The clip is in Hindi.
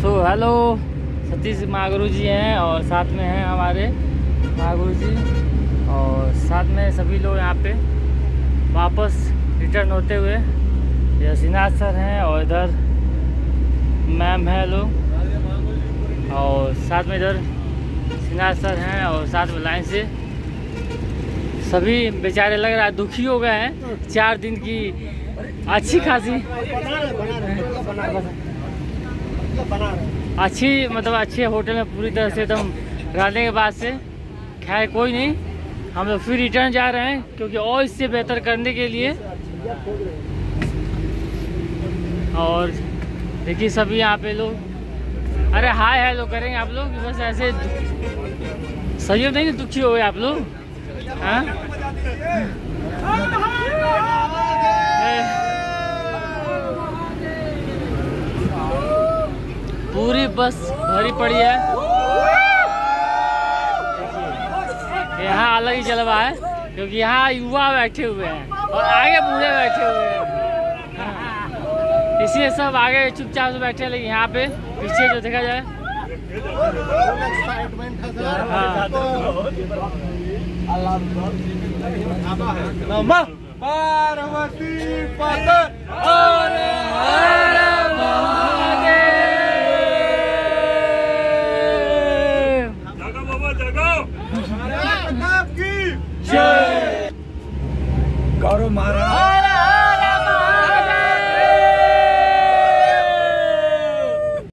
हेलो, सतीश महागुरु जी हैं और साथ में हैं हमारे महागुरु जी और साथ में सभी लोग यहाँ पे वापस रिटर्न होते हुए। ये श्रीनाथ सर हैं और इधर मैम है लोग और साथ में इधर श्रीनाथ सर हैं और साथ में लाइन से सभी बेचारे लग रहा है दुखी हो गए हैं। 4 दिन की अच्छी खासी अच्छे होटल में पूरी तरह से एकदम रहने के बाद से खैर कोई नहीं, हम लोग फिर रिटर्न जा रहे हैं क्योंकि और इससे बेहतर करने के लिए। और देखिए सभी यहाँ पे लोग, अरे हाय हेलो करेंगे आप लोग, बस ऐसे सहयोग नहीं दुखी हो गए आप लोग। हाँ पूरी बस भरी पड़ी है। यहाँ अलग ही जलवा है क्योंकि यहाँ युवा बैठे हुए हैं और आगे बूढ़े बैठे हुए हैं, इसलिए सब आगे चुपचाप से बैठे। लेकिन यहाँ पे पीछे जो देखा जाए पार्वती गौरव महाराज।